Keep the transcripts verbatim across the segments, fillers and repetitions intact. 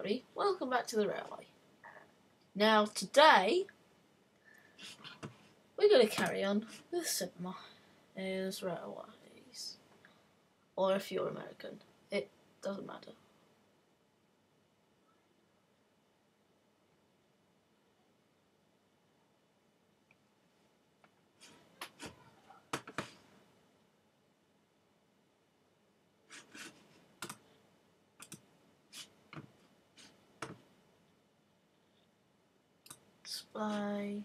everybody, welcome back to the railway. Now today we're going to carry on with Sid Meiers Railways, or if you're American, it doesn't matter. Display.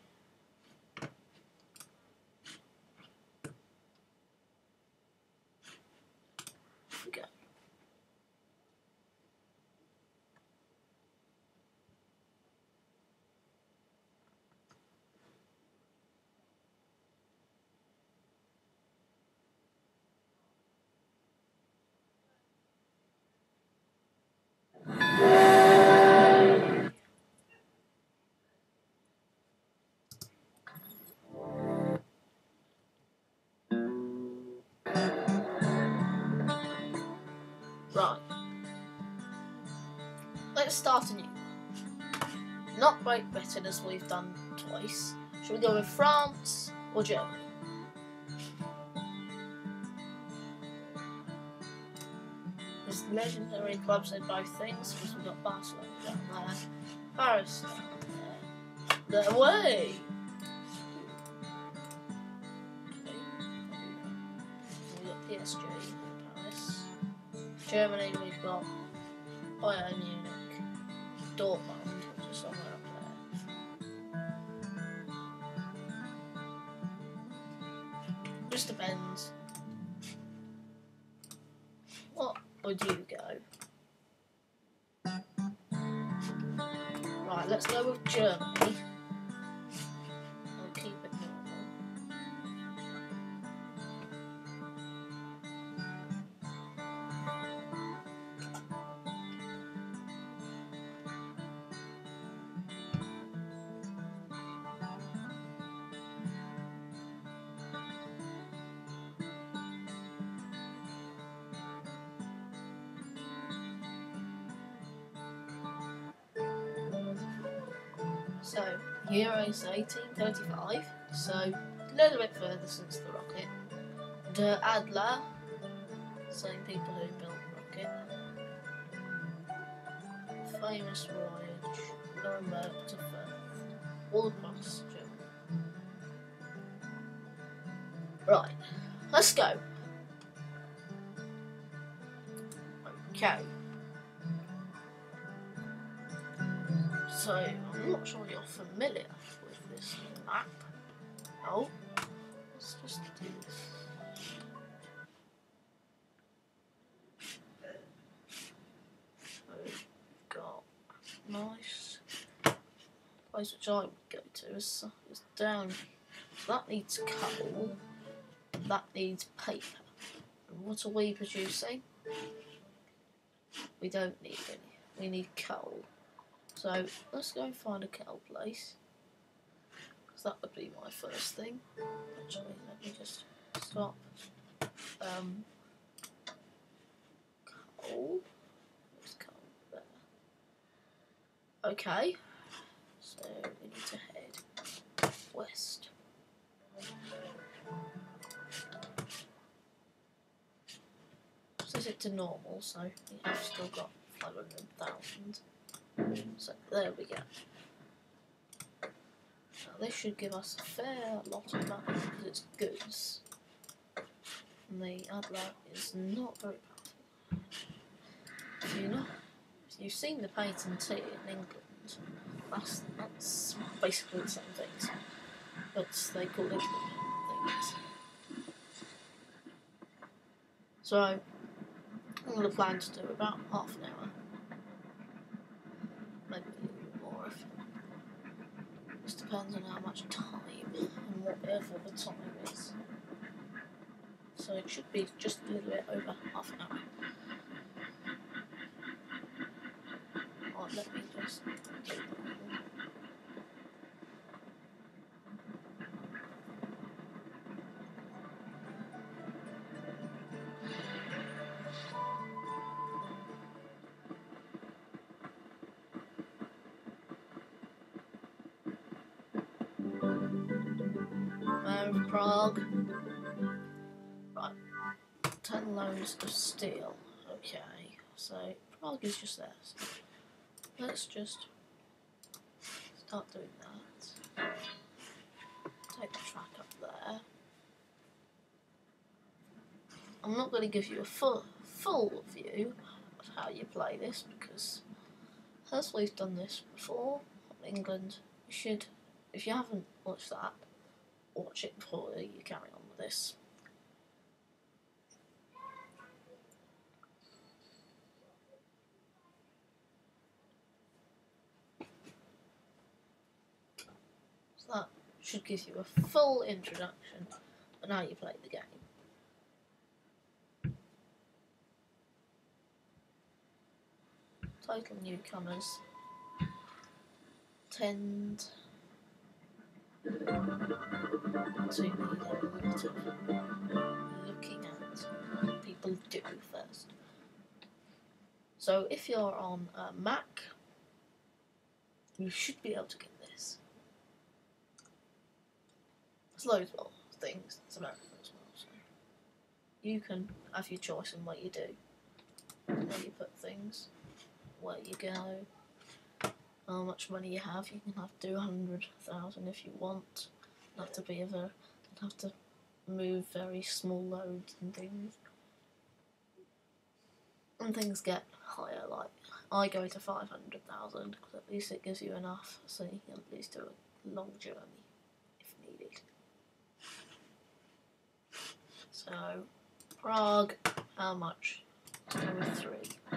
Off we go. Right, let's start anew. Not Great Britain as we've done twice. Should we go with France or Germany? There's legendary clubs in both things because we've got Barcelona down there, Paris down there. The way! We've got P S G in Paris. Germany, we've got Bayern Munich, Dortmund, which is somewhere up there. Just depends. What would you go? Right, let's go with Germany. I'll keep it normal. So, year is eighteen thirty-five, so a little bit further since the rocket. The Adler, same people who built the rocket. Famous voyage, Nuremberg to Firth, all across Germany. Right, let's go. Okay. So, I'm not sure you're familiar with this map. Oh, let's just do this. So, we've got a nice place which I would go to is, is down. So that needs coal, that needs paper. And what are we producing? We don't need any. We need coal. So let's go and find a coal place, because that would be my first thing. Actually, let me just stop. Um, coal. There's coal there. Okay, so we need to head west. Set it to normal, so we have still got five hundred thousand. So there we go. Now this should give us a fair lot of money because it's goods. And the Adler is not very powerful. If you know, if you've seen the patentee in England, that's that's basically the same things, but they call it different things. So I'm going to plan to do about half an hour. Maybe a little bit more if it just depends on how much time and whatever the time is. So it should be just a little bit over half an hour. Alright, let me just do that. of Prague. Right, ten loads of steel. Okay, so Prague is just there. So let's just start doing that. Take the track up there. I'm not going to give you a full, full view of how you play this because as we've done this before in England, you should, if you haven't watched that, watch it before you carry on with this. So that should give you a full introduction on how you play the game. Total newcomers tend to need a lot of looking at what people do first. So if you're on a Mac, you should be able to get this. There's loads more things, it's American as well, so you can have your choice in what you do, where you put things, where you go, how much money you have. You can have two hundred thousand if you want. You have to be a very, you have to move very small loads and things. And things get higher, like I go to five hundred thousand because at least it gives you enough so you can at least do a long journey if needed. So, Prague, how much? two or three.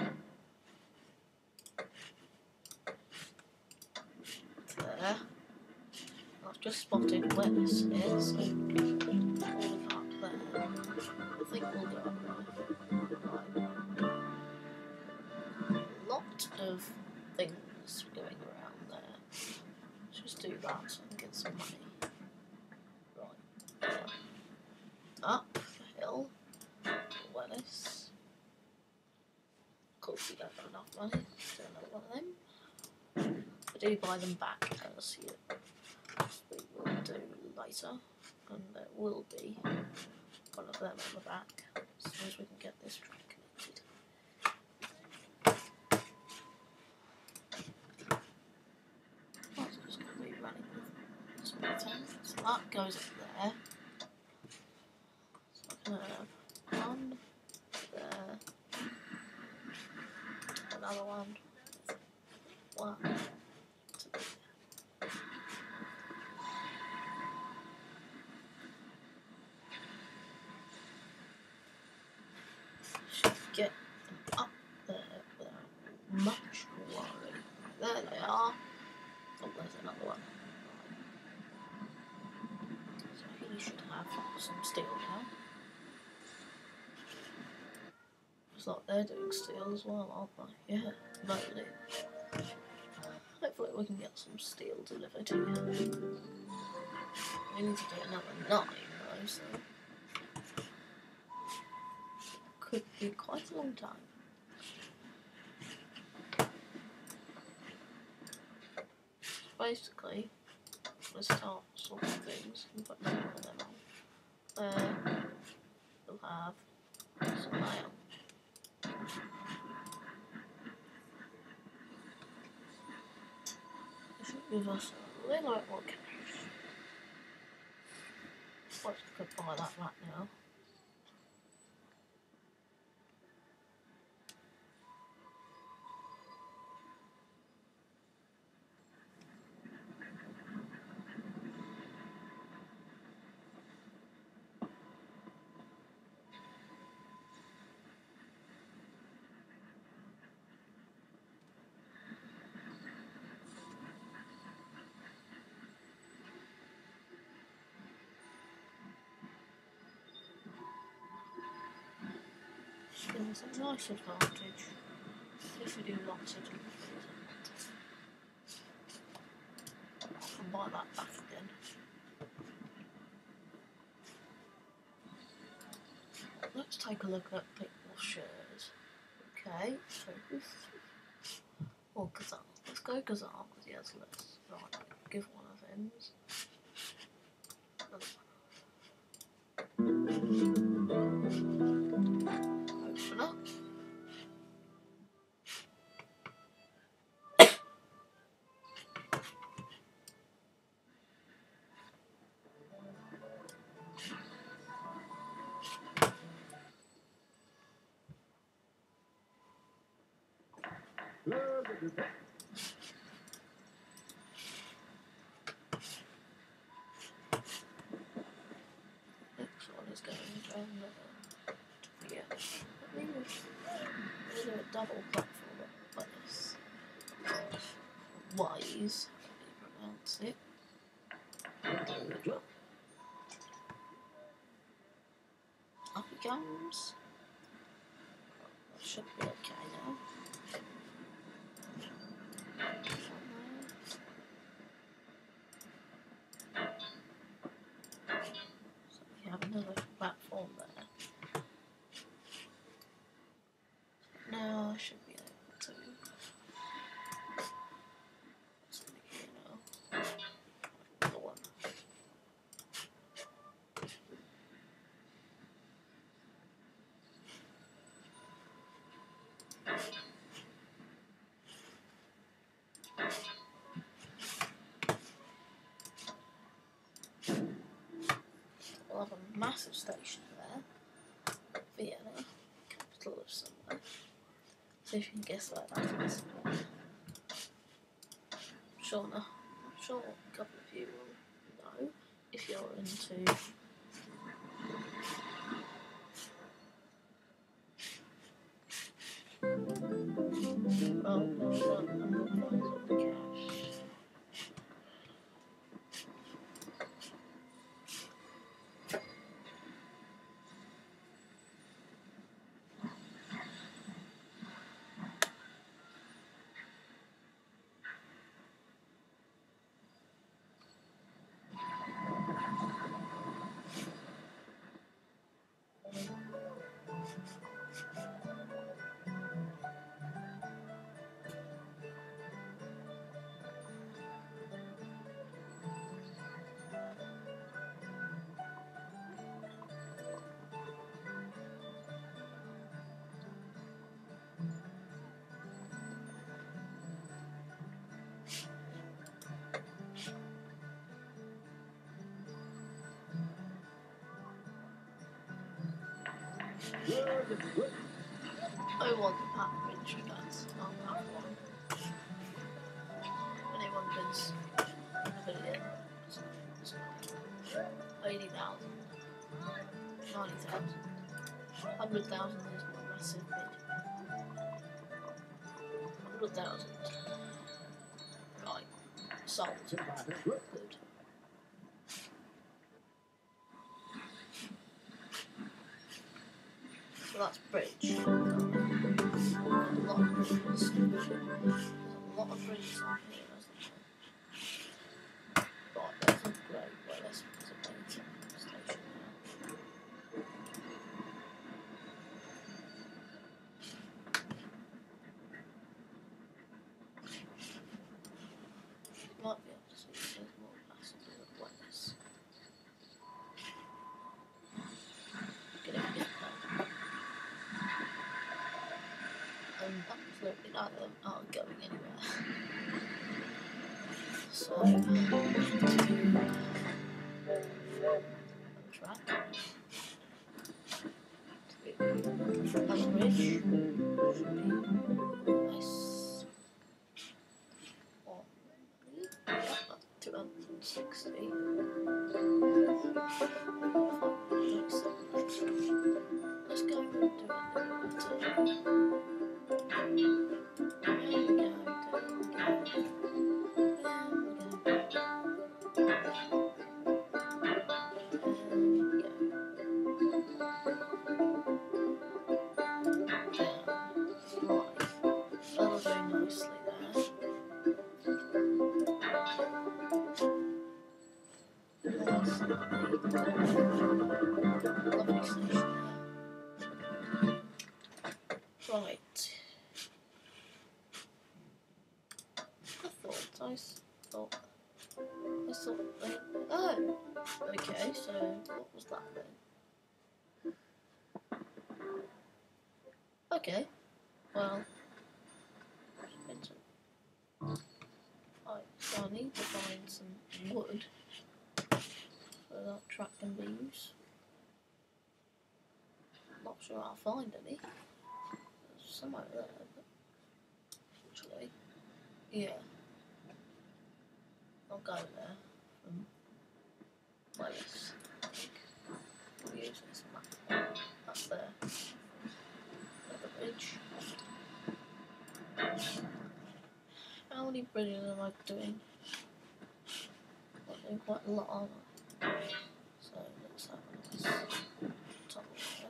There. I've just spotted where this is, so we'll go up there. I think we'll go up there. Right. A lot of things going around there. Let's just do that so I can get some money. Right. There. Up the hill. Wellis. Of course we don't have enough money. Do another one of them. I do buy them back as you, we will do later, and there will be one of them on the back as soon as we can get this track connected. That's just going to be running with small tanks. So that goes up there. So I can have one there, another one, one. Get them up there without much worry. There they are. Oh, there's another one. So he should have some steel now. Looks like they're doing steel as well, aren't they? Yeah, lovely. Hopefully we can get some steel delivered here. We need to do another nine though, so could be quite a long time. Basically, let's start sorting things and put some of them on. There, we'll have some mail. This should give us a little bit more cash. Let's could buy that right now. Gives us a nice advantage if we do lots of deliveries. I can buy that back again. Let's take a look at people's shares. Okay, so oh, Kazan. Let's go Kazan because he has less. Right, give one of him. Next one is going down there. Yeah. Maybe we'll do a double platform like this. Wise, how do you pronounce it? Good job. Up he comes. That should be okay now. So we have another platform there. Now I should be able to. You know, the one. We'll have a massive station there. Vienna, capital of somewhere. See if you can guess where that is. Sure, no. I'm sure a couple of you will know if you're into oh, no, no, I'm not going to the cash. I want the pack bridge, that's I'll have one. Anyone bids a billion, so it's eighty thousand, ninety thousand, one hundred thousand is my massive bid. one hundred thousand. Right, sold. Good. So that's bridge. There's a lot of bridges. There's a lot of bridges on here, isn't there? Right, there's a great way. Let's put a main station now. You might be able to see if there's more passengers at once. Get it, get it. And absolutely none of them aren't going anywhere. So, track. Another bridge. Should be nice. One. Yeah, that's two hundred sixty. Let's go and do it. There we go, there we go. Right. I thought I thought I thought they, oh, okay. So what was that then? Okay. Well, right. So I need to find some wood so that track can be used. Not sure I'll find any. There's some over there, but actually. Yeah. I'll go there from place. I think we'll use this map up there. At the bridge. How many bridges am I doing? I'm doing quite a lot, aren't I? So let's have this top there.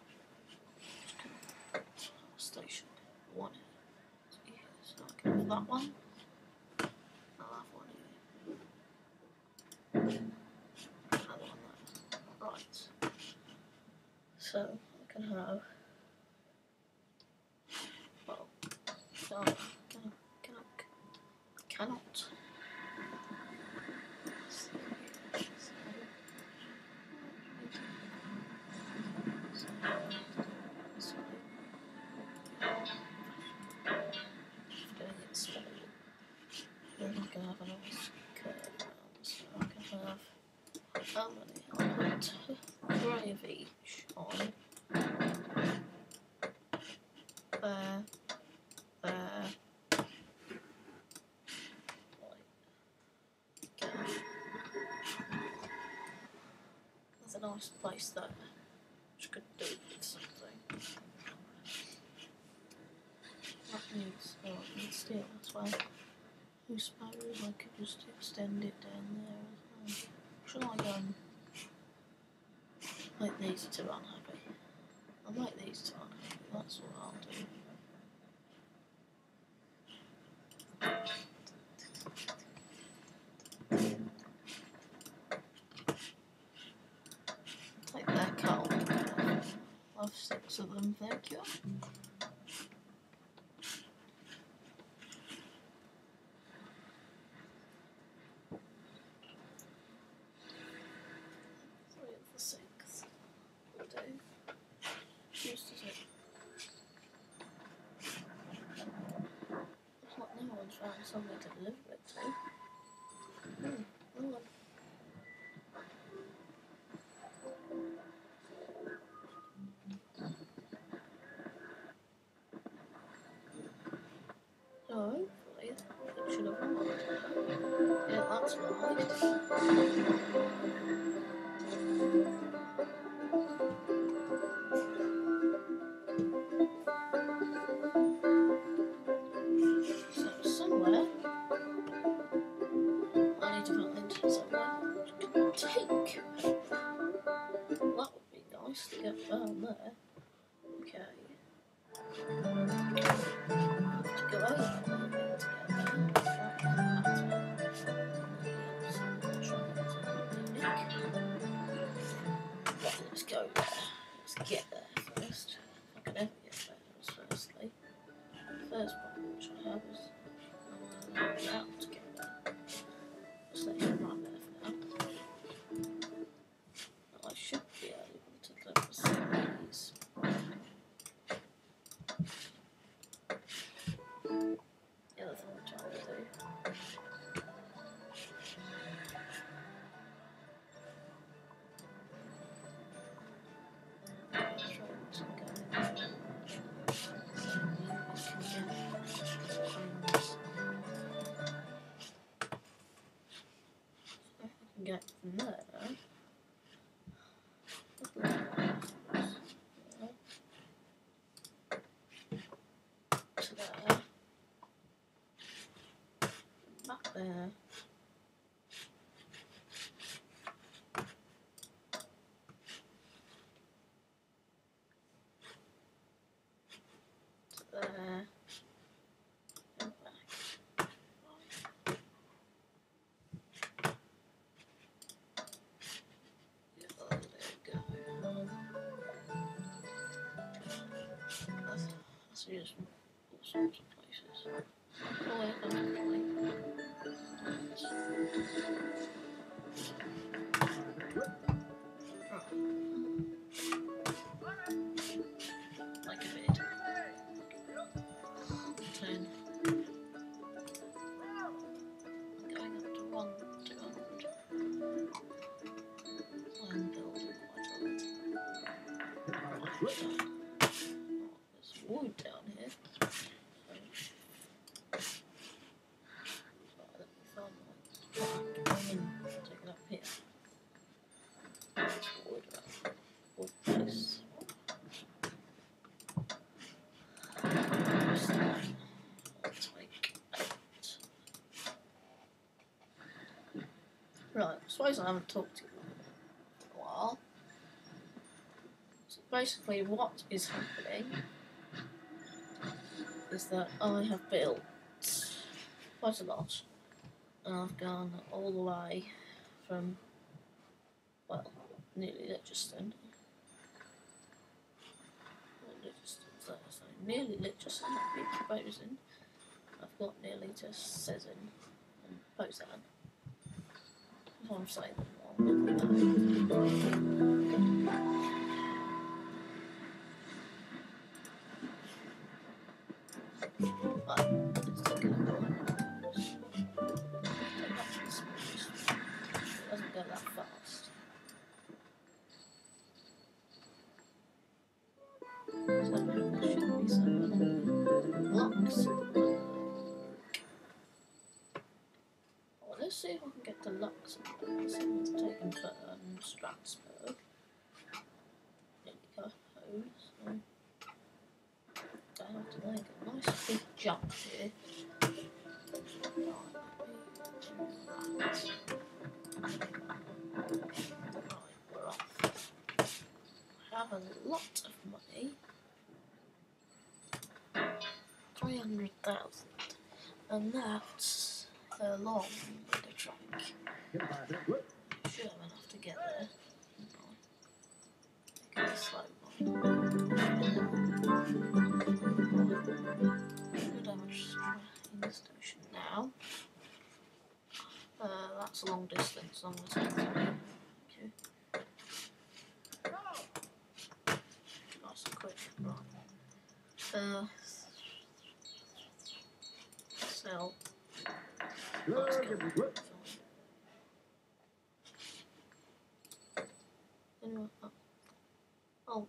Station one. So I can have that one. I'll have one here. Another one there. Right. So I can have. Well, can I, can I, can I, cannot. Then I can have a nice curve around, so I can have how many? I'll put three of each on there, there, like okay. There's a nice place there, which could do with something. That needs, oh, it needs steel as well. I suppose I could just extend it down there as well. Should I um, make these two unhappy? I'll make these two unhappy, that's what I'll do. Take that coal. I'll have six of them, thank you. Something to deliver it to. Hmm, hold on. So hopefully it should have worked. Yeah, that's right. So somewhere I need to find somewhere which can take. That would be nice to get down there. Okay. Have to go over a little bit to get there. Right, let's go there. Let's get there first. If I can ever get there firstly. First problem which I have is I'm going to be out to get there. Station right there for now. I should be able to deliver some of these. The other thing which I'll do. Get from there to there, back there, to there, and back. Just all sorts of places. Oh, wait, I'm going. Like a bed. Ten. Going up to one, two hundred. I'm building quite a lot. Right, done. Wood down here. suppose I haven't talked to you for a while. So basically what is happening is that I have built quite a lot, and I've gone all the way from, well, nearly Lichtenstein. Lichtenstein's there, so nearly Lichtenstein I've been proposing. I've got nearly to Sezin and Posen. If I'm saying them wrong, let me know. But let's take a look at it. Take that to the smallest. It doesn't go that fast. So there should be some locks. Well, let's see if I can get to Luxembourg. Someone's taken Bern, Strasbourg. There we go. So I have to make a nice big jump here. Right, we're off. I have a lot of money. three hundred thousand. And that's a long bit of track. Sure, I'm enough to get there. Take it slow one. Good damage in the station now. Uh, that's a long distance, I'm going to take it. Okay. Nice and quick, right. Uh, sell. Let's go. Anyway, oh. Oh.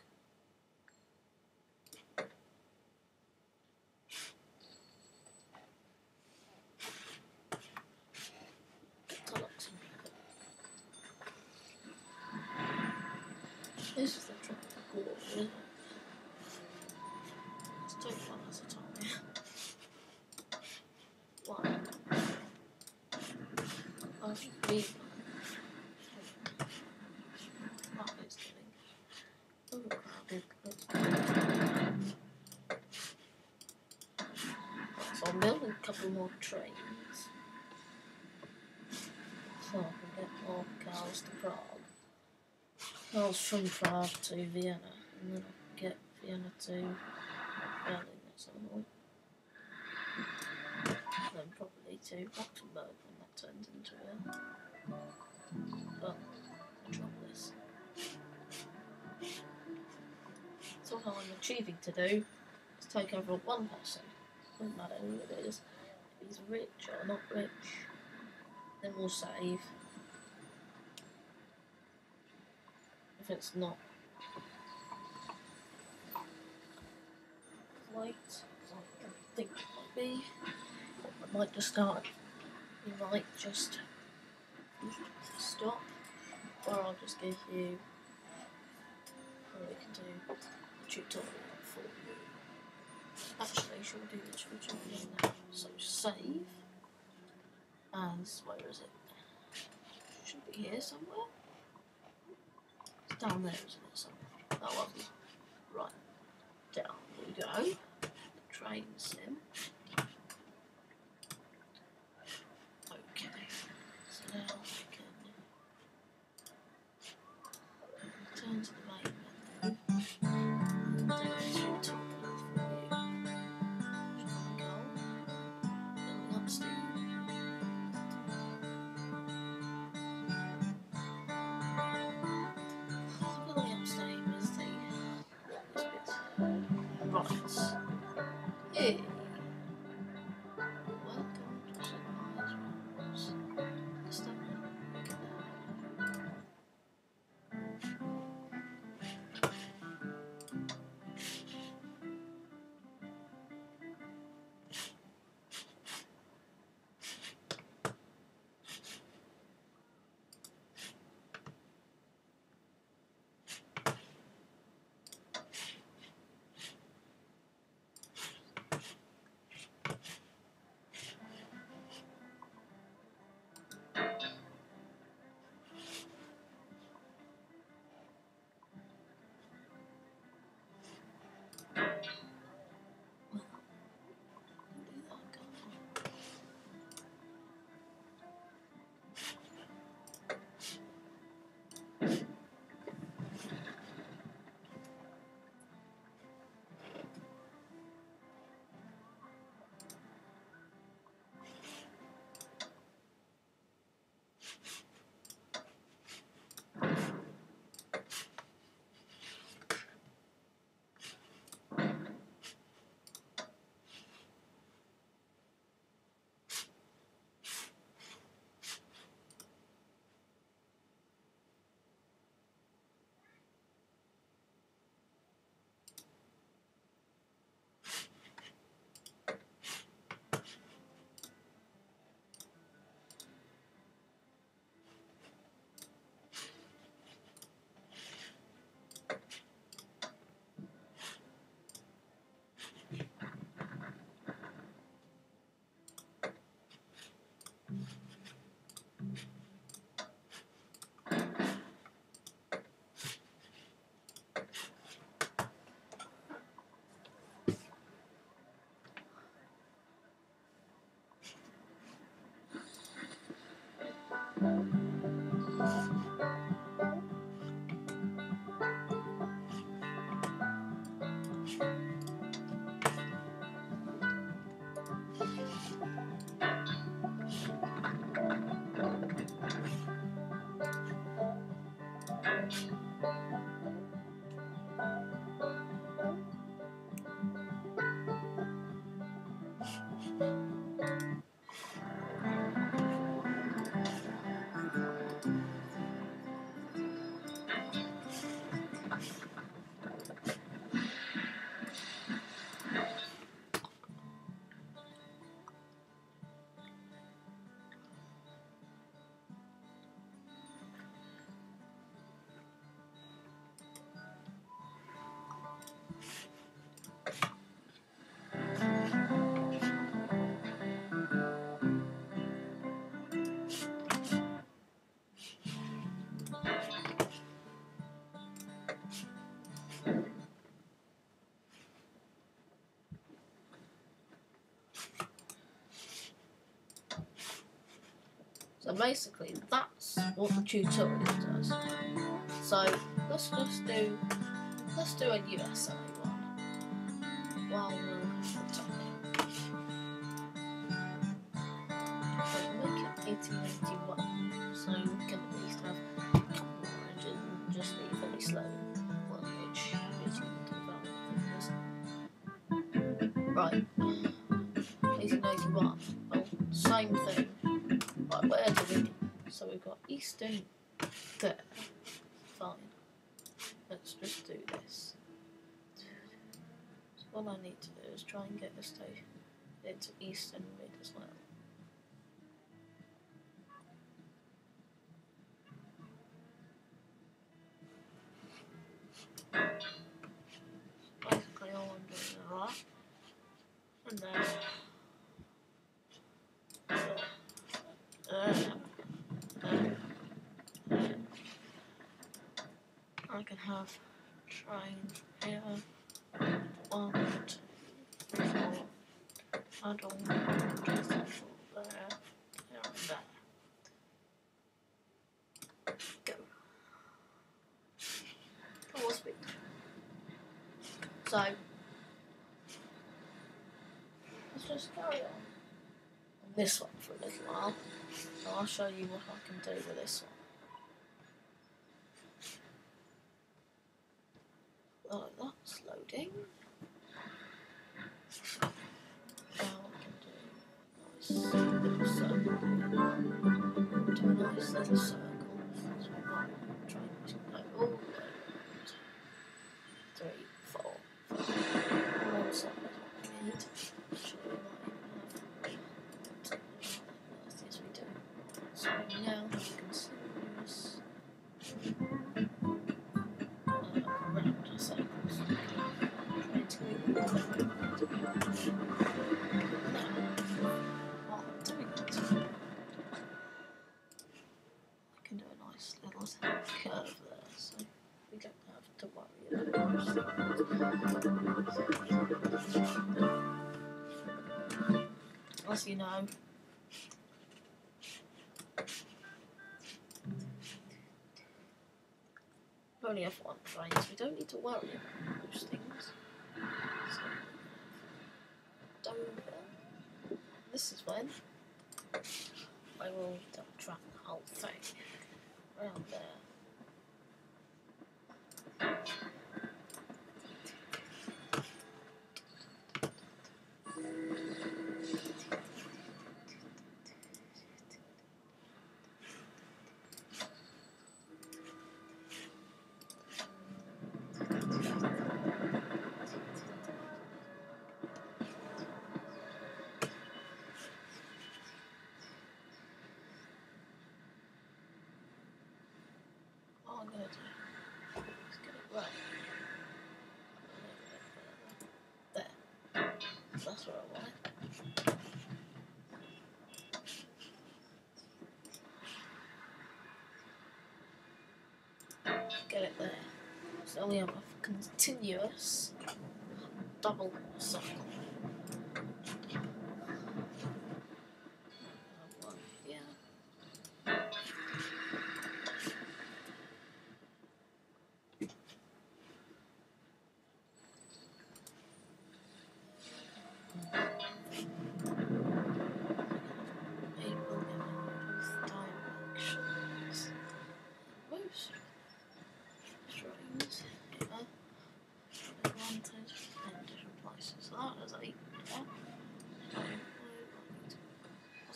This is the track to go over. Let's take one at a time. One. I should leave them. That is getting overcrowded. So I'm building a couple more trains. So I can get more cars to Prague. Cars from Prague to Vienna, and then I can get Vienna to Berlin at some point. Then probably to Luxembourg when that turns into a well, metropolis. So what I'm achieving to do is take over one person. Doesn't matter who it is. If he's rich or not rich, then we'll save. If it's not, wait, I think it might be. I might just start. You might just stop, or I'll just give you. Or we can do a tutorial for you. Actually, should we do the tutorial now? So save as where is it? Should be here somewhere. It's down there, isn't it? Somewhere. That wasn't right. Down we go. The train sim. Okay. So now we can turn to the main menu. And do a tutorial for you. Shall we go? Building up steam. Building up steam is the longest bit. Right. Yay. So basically, that's what the tutorial does. So let's just do let's do a U S A one while we're at the topic. So make it eighteen eighty-one, so we can at least have a couple more engines and just leave very slow one which is development. Right, eighteen eighty-one. Well, same thing. Right, where do we? So we've got Eastern there. Fine. Let's just do this. So what I need to do is try and get the station into Eastern Mid as well. So basically all I'm doing is that. And then uh, uh, uh, I can have trains here. One, two, three, four. Add on central there, there and there. Go. Full speed. So let's just carry on on this one for a little while. So I'll show you what I can do with this one. Like that's loading. Now I can do a nice little circle. Do a nice little circle. So we've got trying to go all the way around. Three, four, five. One side is what we need. Show you what I have. Yes, we do. So now we can see this. Round circles. Trying to go all the way around. Now, while I'm doing it, I can do a nice little curve there, so we don't have to worry about it. As you know, we only have one train, so we don't need to worry about those things. So, Dover. This is when I will track the whole thing around there. All I'm going to do is get it right. There. That's where I want it. Get it there. So we have a continuous double circle. One here.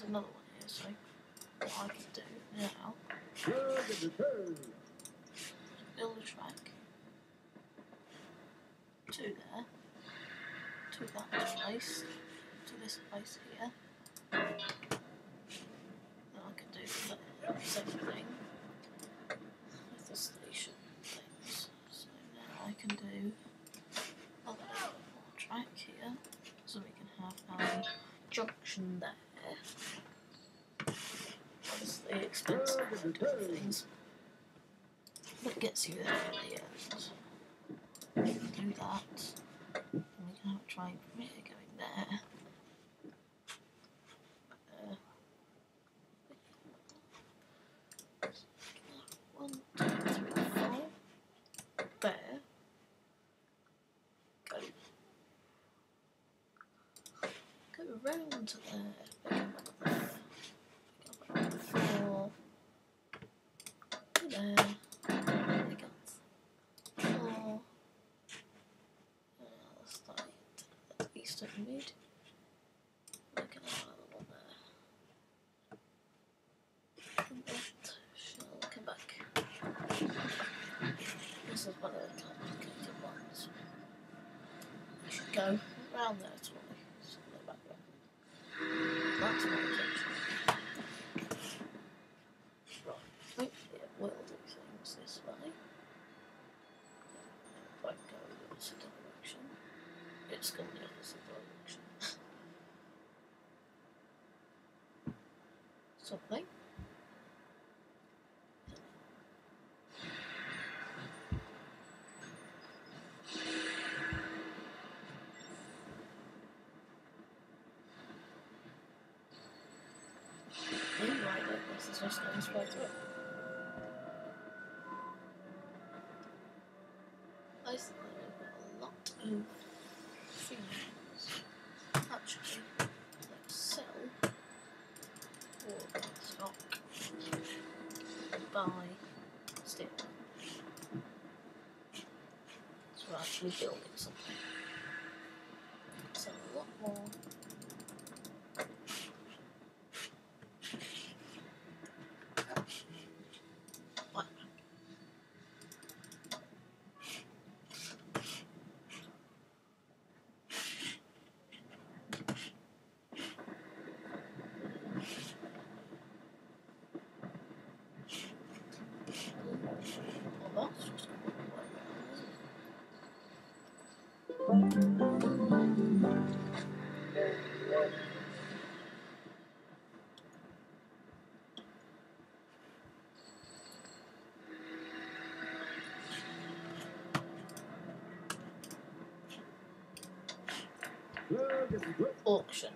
another one here, so what I can do now, build a track to there, to that place, to this place here. Then I can do the same thing with the station things. So now I can do another little more track here, so we can have a junction there. Obviously expensive and different things, but it gets you there in the end. We can do that, and we can have a train from here going there. Uh, one, two, three, four. There. Go. Go around to there. Pick up there. Pick up four. There. Pick up four. Uh, start at east of mid. Look at that one there. And that shall come back. This is one of the complicated ones. We should go round there to me. So go back there. That's my intention. Right, hopefully it will do things this way. If I go in the opposite direction, it's gone the opposite direction. Something. Right, look, this is just going straight through. I think I've got a lot of things. Actually, let's sell all of that stock and buy steel. So we're actually building something. Sell a lot more. Well, that's just going the way around, isn't it? Auction.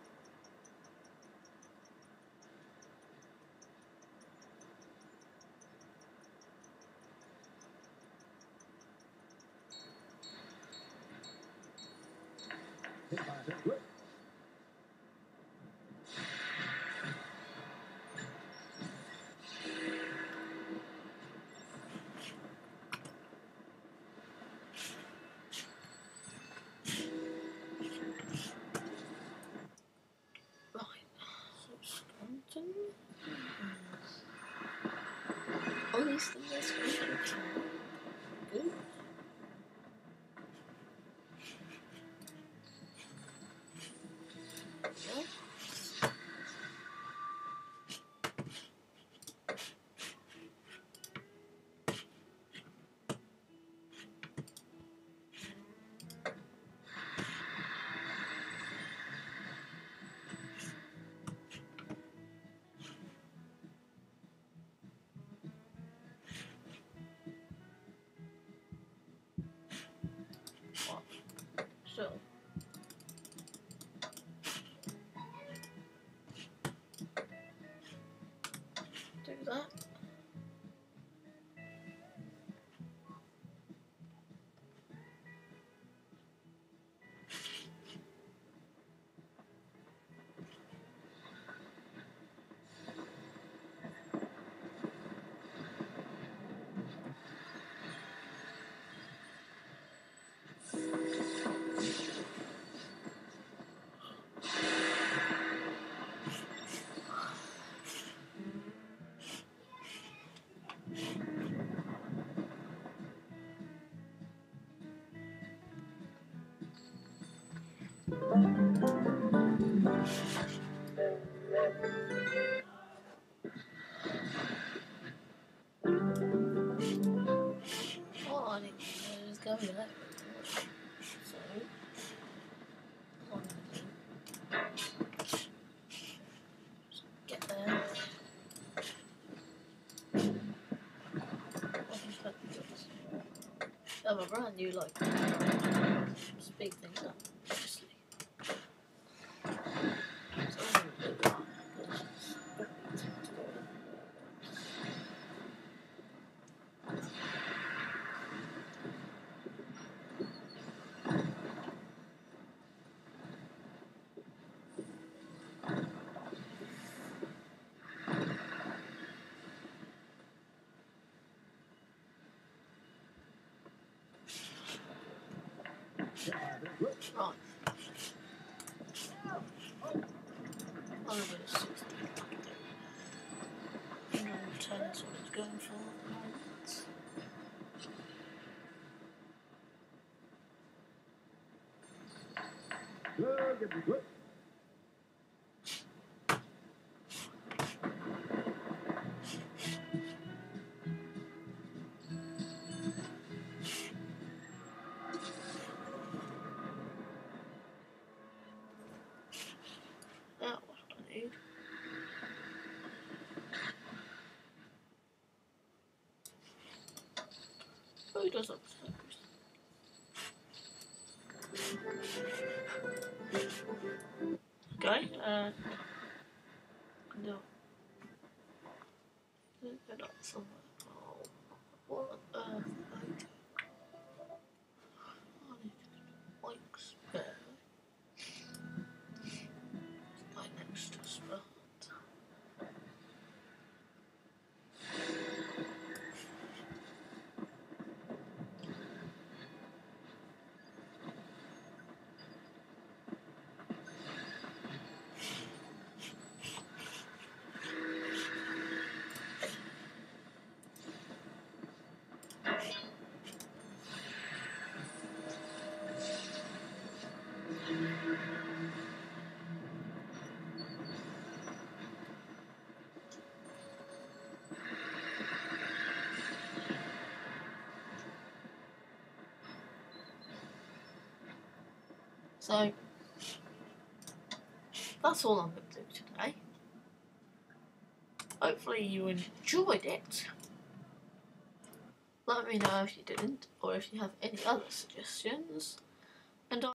All these things are special. Good. Yeah. Oh yeah. So what I'm gonna do is get there. I have a brand new like speed things up, obviously. So I'm gonna do that because it's very easy to do. Right. I'm gonna go sixty. one hundred ten is what it's going for at the moment. That was what I need. Who does upstairs? Okay, uh, no. They're not somewhere. Oh, what on earth did I do? I need to like spare. My next spot. So, that's all I'm going to do today. Hopefully you enjoyed it. Let me know if you didn't, or if you have any other suggestions.